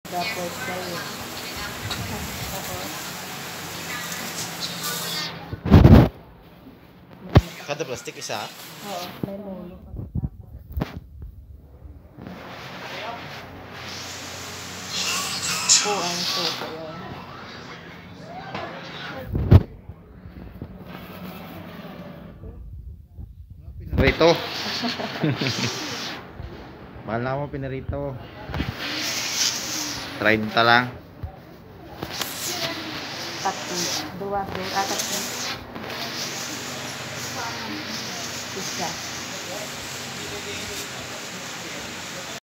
Dapat sa'yo. Kada plastic isa? Oo, may mulo. Oo, ang sopa yun. Pinarito. Bahala mo pinarito. Try nita lang. Tatlo. Dua, tatlo. Isa.